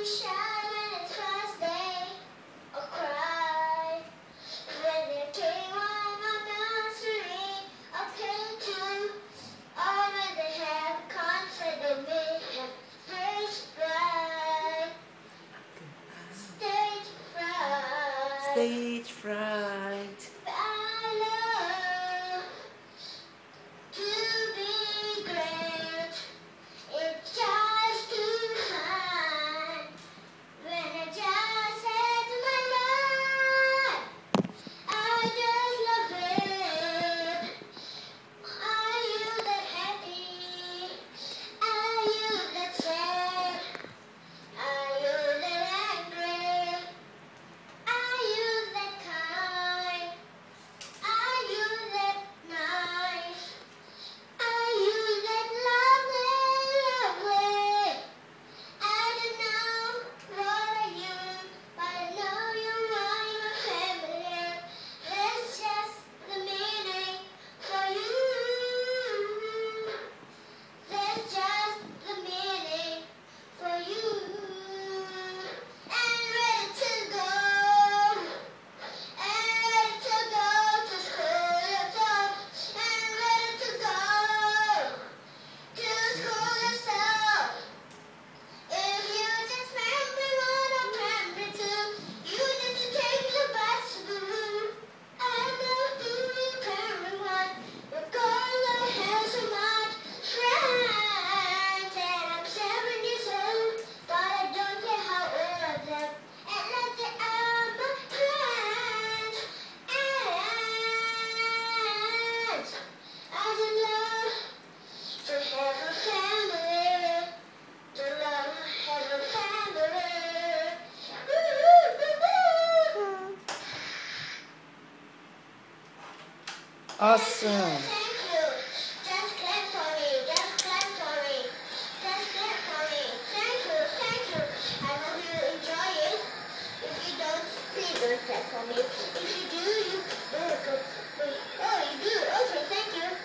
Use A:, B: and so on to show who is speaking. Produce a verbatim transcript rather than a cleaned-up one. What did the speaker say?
A: shy when it's first day, or cry when there came one on nursery, or K two, or when they have a concert they may have stage fright. Stage fright.
B: Stage fright.
A: I love to be great. It's just too fun when I just had my life. I just love it. Are you that happy? Are you that sad? Are you that angry? Are you that kind? Are you that nice? Are you that lovely, lovely? I don't know what are you, but I know you are my family. That's just the meaning for you. That's just the meaning for you. And ready to go. And ready to go to school yourself. And ready to go to school yourself. If you just primary one or primary two, you need to take the bus to the room. I go through primary one because I have so much friends. And I'm seven years old, but I don't care how old I am. And let the are my friends. And I would love to have a family. To love, have a family.
B: Awesome.
A: Thank you. Just clap for me. Just clap for me. Just clap for me. Thank you. Thank you. I hope you enjoy it. If you don't, please don't clap for me. If you do, you do. Oh, you do. Okay, thank you.